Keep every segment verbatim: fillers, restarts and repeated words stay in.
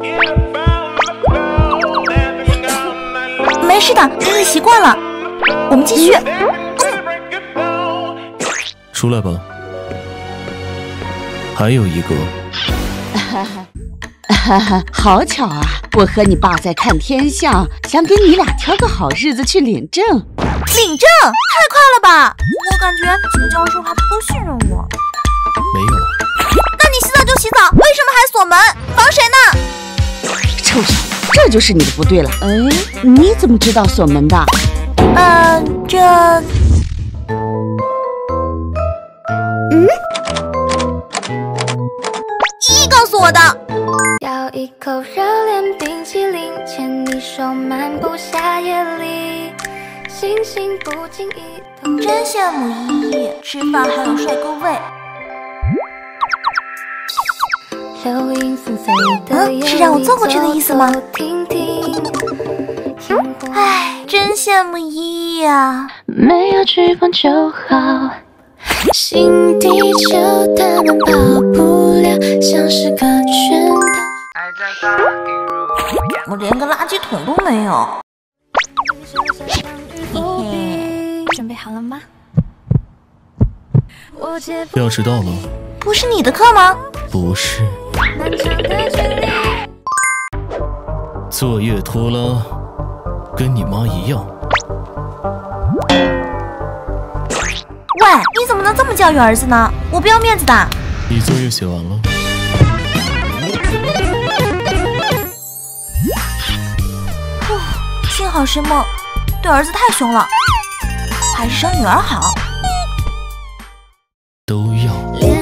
没事的，你习惯了。我们继续。 出来吧。还有一个。 哈哈，哈哈，好巧啊！我和你爸在看天象，想给你俩挑个好日子去领证。 领证？太快了吧！我感觉秦教授还不够信任我。 没有。 那你洗澡就洗澡，为什么还锁门？防谁呢？ 臭小子，这就是你的不对了。哎，你怎么知道锁门的？ 呃，这……嗯？依依告诉我的。 咬一口热恋冰淇淋，牵你手漫步夏夜里，星星不经意动。 真羡慕依依，吃饭还有帅哥味。 流萤纷飞的夜里， 是让我坐过去的意思吗？ 听听唉，真羡慕依依啊！ 没有剧本就好。新地球他们跑不了，像是个圈套。 我连个垃圾桶都没有。嘿嘿， 准备好了吗？ 要迟到了。 不是你的课吗？ 不是。作业拖拉，跟你妈一样。 喂，你怎么能这么教育儿子呢？我不要面子的。 你作业写完了？ 幸好是梦，对儿子太凶了，还是生女儿好。 都要。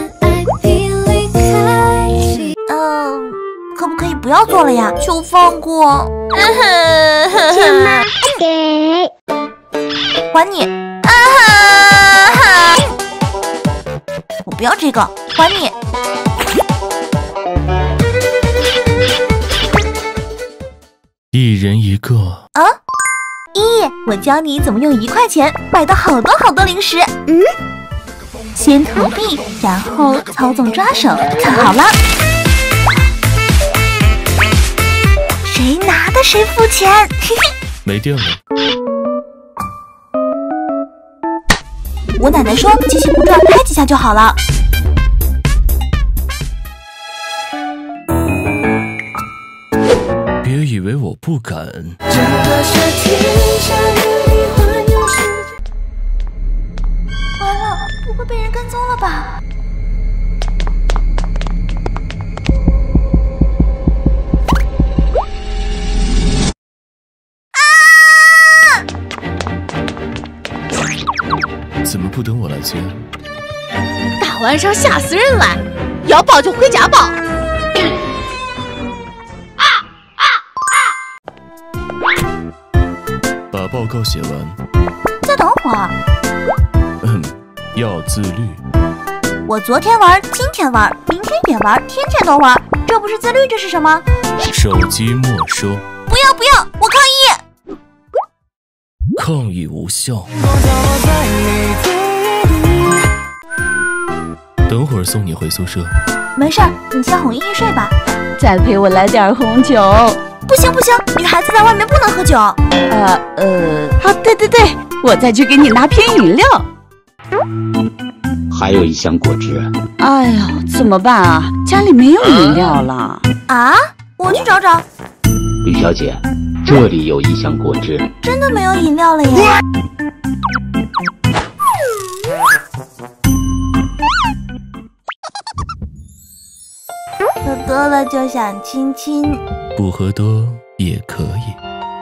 嗯，可不可以不要做了呀？求放过。 亲妈给， 还你。啊哈哈！我不要这个，还你。 一人一个。 啊，依依，我教你怎么用一块钱买到好多好多零食。嗯，先投币，然后操纵抓手，看好了。谁拿的谁付钱。嘿嘿。 没电了。 我奶奶说机器不转，拍几下就好了。 别以为我不敢。 完了，不会被人跟踪了吧？啊！ 怎么不等我来接？ 大晚上吓死人了！要抱就回家抱。 把报告写完。 再等会儿。 嗯，要自律。 我昨天玩，今天玩，明天也玩，天天都玩，这不是自律，这是什么？ 手机没收。 不要不要，我抗议！ 抗议无效。等会儿送你回宿舍。 没事儿，你先哄依依睡吧。 再陪我来点红酒。 不行不行，女孩子在外面不能喝酒。 呃呃，啊，对对对，我再去给你拿瓶饮料。 还有一箱果汁。 哎呀，怎么办啊？家里没有饮料了。 啊？我去找找。 吕小姐，这里有一箱果汁。 真的没有饮料了耶。喝多了就想亲亲， 不喝多也可以。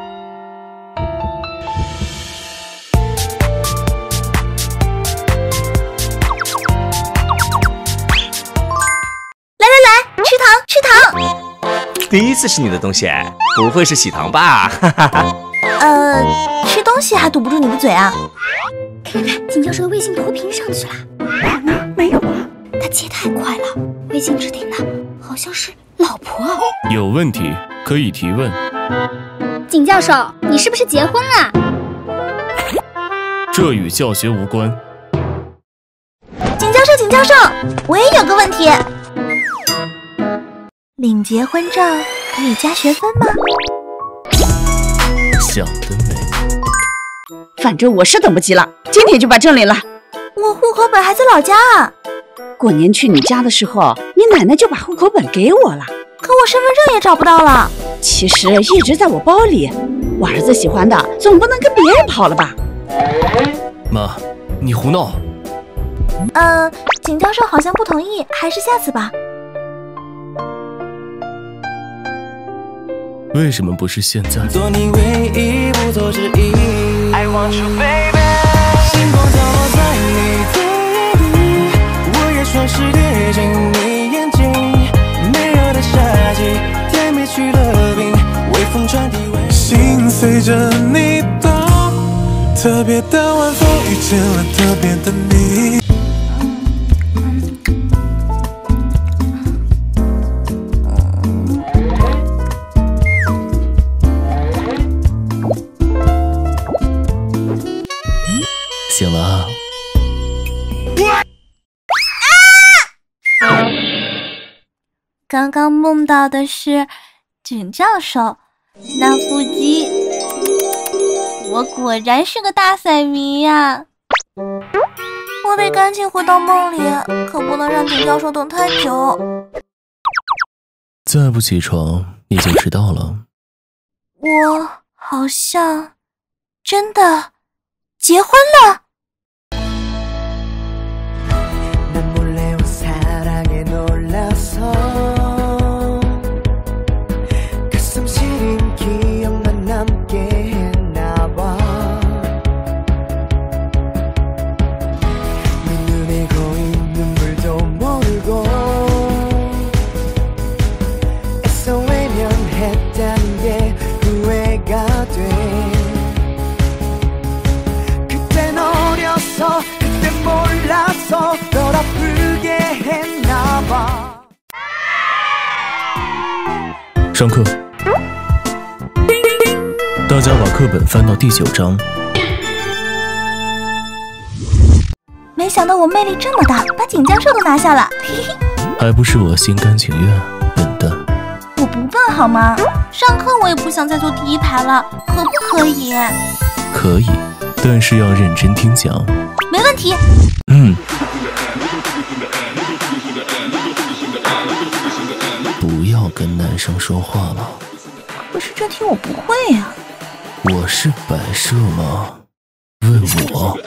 来来来，吃糖吃糖。 第一次吃你的东西，不会是喜糖吧？哈哈哈。 呃，吃东西还堵不住你的嘴啊？ 看看秦教授的微信投屏上去了。哪呢？没有啊。他切太快了，微信置顶的好像是老婆。 有问题可以提问。 景教授，你是不是结婚了？ 这与教学无关。 景教授，景教授，我也有个问题。领结婚证可以加学分吗？ 想得美！ 反正我是等不及了，今天就把证领了。 我户口本还在老家啊。 过年去你家的时候，你奶奶就把户口本给我了， 可我身份证也找不到了。 其实一直在我包里，我儿子喜欢的，总不能跟别人跑了吧？ 妈，你胡闹！ 嗯，景教授好像不同意，还是下次吧。 为什么不是现在？ 做你唯一不做之一。I want you baby。星光降落在你嘴里，我也顺势跌进你眼睛。没热的夏季，甜蜜去了冰，微风传递微。心随着你动，特别的晚风遇见了特别的你。 醒了啊！ 刚刚梦到的是景教授，那腹肌，我果然是个大赛迷呀！我得赶紧回到梦里，可不能让景教授等太久。 再不起床，你就迟到了。 我好像真的结婚了。 上课，大家把课本翻到第九章。 没想到我魅力这么大，把景教授都拿下了，嘿嘿。 还不是我心甘情愿，笨蛋。 我不笨好吗？上课我也不想再坐第一排了，可不可以？ 可以，但是要认真听讲。 没问题。 嗯。不要跟男生说话了。 可是这题我不会呀。 我是摆设吗？问我。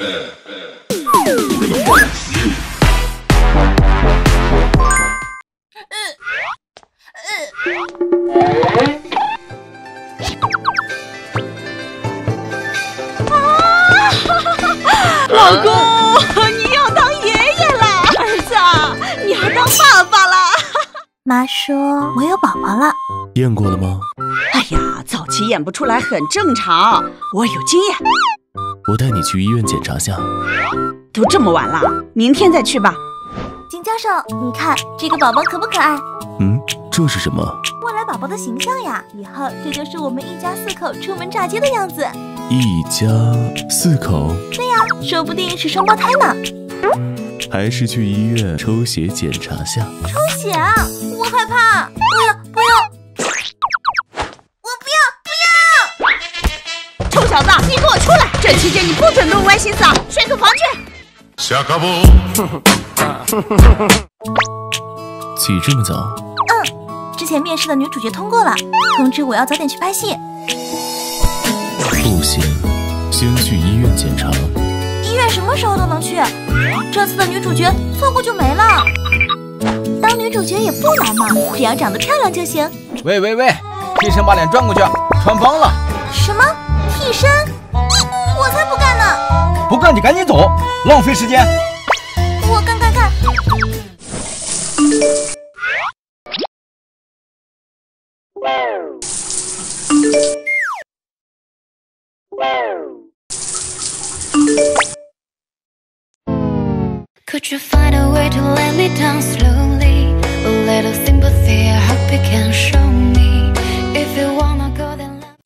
老公，你要当爷爷了，儿子，你要当爸爸了。 妈说我有宝宝了。 验过了吗？ 哎呀，早期验不出来很正常，我有经验。 我带你去医院检查下。 都这么晚了，明天再去吧。 景教授，你看这个宝宝可不可爱？ 嗯，这是什么？ 未来宝宝的形象呀，以后这就是我们一家四口出门炸街的样子。 一家四口？ 对呀，说不定是双胞胎呢。 还是去医院抽血检查下。 抽血啊，我害怕！不要不要！我不要不要！ 臭小子，你给我出来！这期间你不准动歪心思啊！睡厨房去。 下课不？起这么早？ 嗯，之前面试的女主角通过了，通知我要早点去拍戏。 不行，先去医院检查。 医院什么时候都能去，这次的女主角错过就没了。当女主角也不难嘛，只要长得漂亮就行。 喂喂喂，替身把脸转过去，穿帮了。 什么？替身？我才不干呢！ 不干就赶紧走，浪费时间。 我干干干。 Could you find a way to let me down slowly? A little sympathy, I hope you can show me. If you wanna go, then let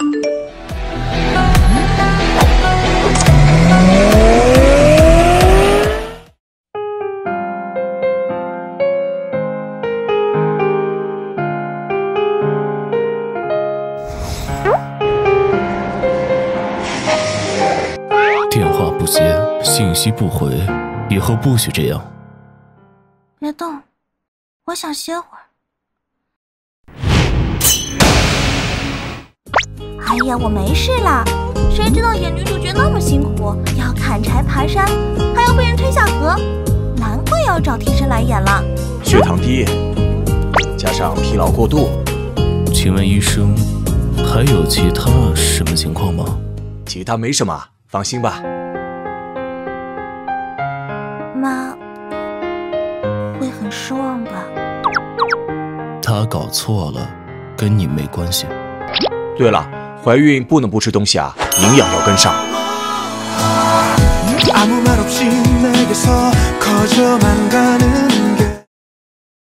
信息不回，以后不许这样。 别动，我想歇会儿。哎呀，我没事啦。谁知道演女主角那么辛苦，要砍柴爬山，还要被人推下河，难怪要找替身来演了。 血糖低，加上疲劳过度。 请问医生，还有其他什么情况吗？ 其他没什么，放心吧。 妈会很失望吧？ 他搞错了，跟你没关系。 对了，怀孕不能不吃东西啊，营养要跟上。 아무 말 없이 내게서 커져만 가는